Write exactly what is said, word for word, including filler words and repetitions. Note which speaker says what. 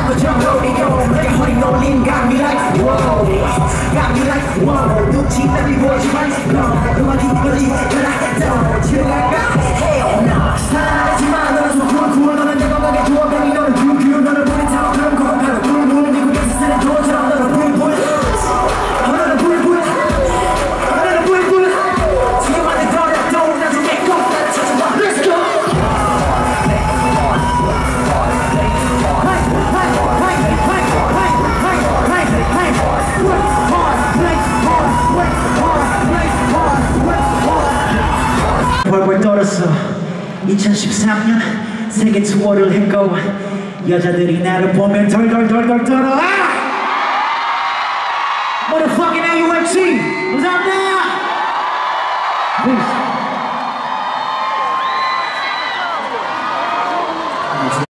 Speaker 1: 거 정도리요 내가 허리 놀린 got me like wow got me like wow 눈치 빨리 보지만 너 음악이 이거지 연락했던 지나가 hell no 사랑하지만 너는 좀 쿨쿨 너는 내 건강에 좋아 뱅이 너는 귤귤 너는 불이 타고 그런 거 가는 불불 미국에서 쓰는 도처럼 너는 불불 너는 불불 너는 불불 지금 안에 더려도 나중에 꼭 찾아봐 Let's go 벌벌 떨었어. 이천십삼 년 세계 투어를 했고 여자들이 나를 보면 덜덜덜덜 떨어. 아!